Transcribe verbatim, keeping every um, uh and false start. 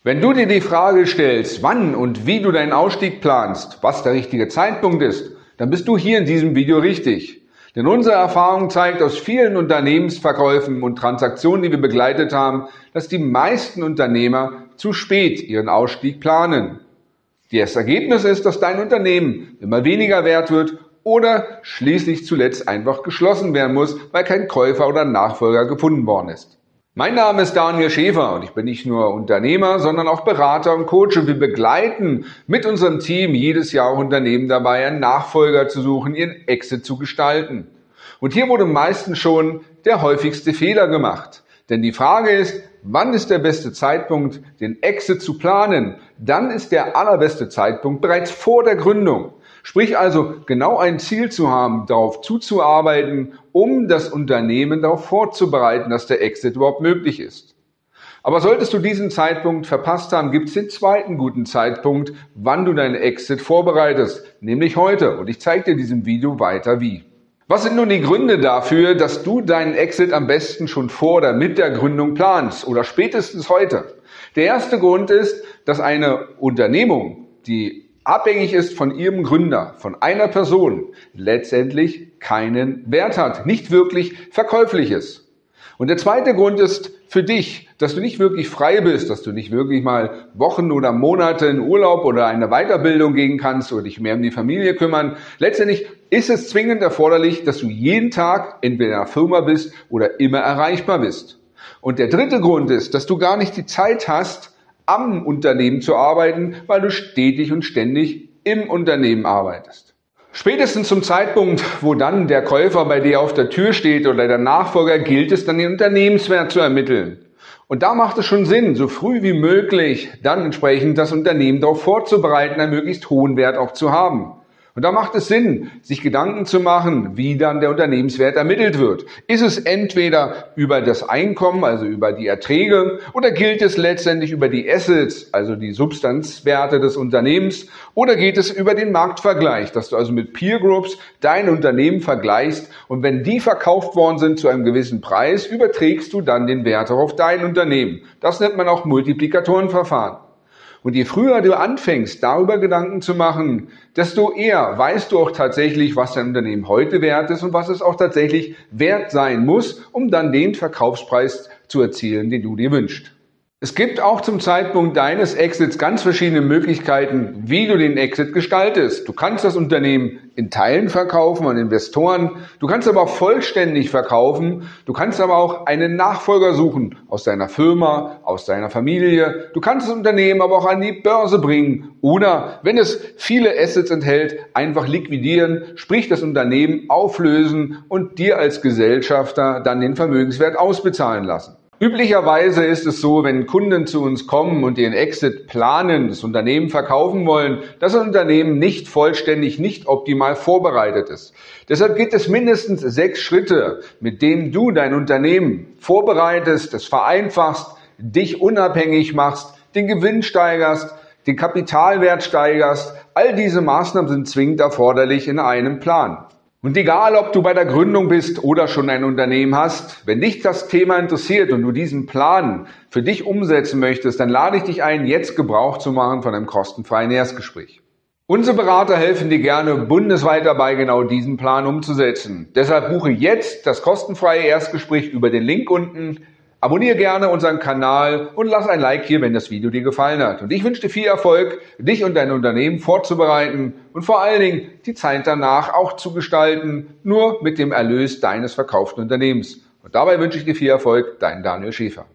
Wenn du dir die Frage stellst, wann und wie du deinen Ausstieg planst, was der richtige Zeitpunkt ist, dann bist du hier in diesem Video richtig. Denn unsere Erfahrung zeigt aus vielen Unternehmensverkäufen und Transaktionen, die wir begleitet haben, dass die meisten Unternehmer zu spät ihren Ausstieg planen. Das Ergebnis ist, dass dein Unternehmen immer weniger wert wird oder schließlich zuletzt einfach geschlossen werden muss, weil kein Käufer oder Nachfolger gefunden worden ist. Mein Name ist Daniel Schäfer und ich bin nicht nur Unternehmer, sondern auch Berater und Coach. Und wir begleiten mit unserem Team jedes Jahr auch Unternehmen dabei, einen Nachfolger zu suchen, ihren Exit zu gestalten. Und hier wurde meistens schon der häufigste Fehler gemacht. Denn die Frage ist, wann ist der beste Zeitpunkt, den Exit zu planen? Dann ist der allerbeste Zeitpunkt bereits vor der Gründung. Sprich also, genau ein Ziel zu haben, darauf zuzuarbeiten, um das Unternehmen darauf vorzubereiten, dass der Exit überhaupt möglich ist. Aber solltest du diesen Zeitpunkt verpasst haben, gibt es den zweiten guten Zeitpunkt, wann du deinen Exit vorbereitest, nämlich heute. Und ich zeige dir in diesem Video weiter wie. Was sind nun die Gründe dafür, dass du deinen Exit am besten schon vor oder mit der Gründung planst oder spätestens heute? Der erste Grund ist, dass eine Unternehmung, die abhängig ist von ihrem Gründer, von einer Person, letztendlich keinen Wert hat, nicht wirklich verkäuflich ist. Und der zweite Grund ist für dich, dass du nicht wirklich frei bist, dass du nicht wirklich mal Wochen oder Monate in Urlaub oder eine Weiterbildung gehen kannst oder dich mehr um die Familie kümmern. Letztendlich ist es zwingend erforderlich, dass du jeden Tag entweder in einer Firma bist oder immer erreichbar bist. Und der dritte Grund ist, dass du gar nicht die Zeit hast, am Unternehmen zu arbeiten, weil du stetig und ständig im Unternehmen arbeitest. Spätestens zum Zeitpunkt, wo dann der Käufer bei dir auf der Tür steht oder der Nachfolger, gilt es dann, den Unternehmenswert zu ermitteln. Und da macht es schon Sinn, so früh wie möglich dann entsprechend das Unternehmen darauf vorzubereiten, einen möglichst hohen Wert auch zu haben. Und da macht es Sinn, sich Gedanken zu machen, wie dann der Unternehmenswert ermittelt wird. Ist es entweder über das Einkommen, also über die Erträge, oder gilt es letztendlich über die Assets, also die Substanzwerte des Unternehmens, oder geht es über den Marktvergleich, dass du also mit Peer Groups dein Unternehmen vergleichst und wenn die verkauft worden sind zu einem gewissen Preis, überträgst du dann den Wert auch auf dein Unternehmen. Das nennt man auch Multiplikatorenverfahren. Und je früher du anfängst, darüber Gedanken zu machen, desto eher weißt du auch tatsächlich, was dein Unternehmen heute wert ist und was es auch tatsächlich wert sein muss, um dann den Verkaufspreis zu erzielen, den du dir wünschst. Es gibt auch zum Zeitpunkt deines Exits ganz verschiedene Möglichkeiten, wie du den Exit gestaltest. Du kannst das Unternehmen in Teilen verkaufen an Investoren, du kannst aber auch vollständig verkaufen, du kannst aber auch einen Nachfolger suchen aus deiner Firma, aus deiner Familie, du kannst das Unternehmen aber auch an die Börse bringen oder, wenn es viele Assets enthält, einfach liquidieren, sprich das Unternehmen auflösen und dir als Gesellschafter dann den Vermögenswert ausbezahlen lassen. Üblicherweise ist es so, wenn Kunden zu uns kommen und ihren Exit planen, das Unternehmen verkaufen wollen, dass das Unternehmen nicht vollständig, nicht optimal vorbereitet ist. Deshalb gibt es mindestens sechs Schritte, mit denen du dein Unternehmen vorbereitest, es vereinfachst, dich unabhängig machst, den Gewinn steigerst, den Kapitalwert steigerst. All diese Maßnahmen sind zwingend erforderlich in einem Plan. Und egal, ob du bei der Gründung bist oder schon ein Unternehmen hast, wenn dich das Thema interessiert und du diesen Plan für dich umsetzen möchtest, dann lade ich dich ein, jetzt Gebrauch zu machen von einem kostenfreien Erstgespräch. Unsere Berater helfen dir gerne bundesweit dabei, genau diesen Plan umzusetzen. Deshalb buche jetzt das kostenfreie Erstgespräch über den Link unten. Abonniere gerne unseren Kanal und lass ein Like hier, wenn das Video dir gefallen hat. Und ich wünsche dir viel Erfolg, dich und dein Unternehmen vorzubereiten und vor allen Dingen die Zeit danach auch zu gestalten, nur mit dem Erlös deines verkauften Unternehmens. Und dabei wünsche ich dir viel Erfolg, dein Daniel Schäfer.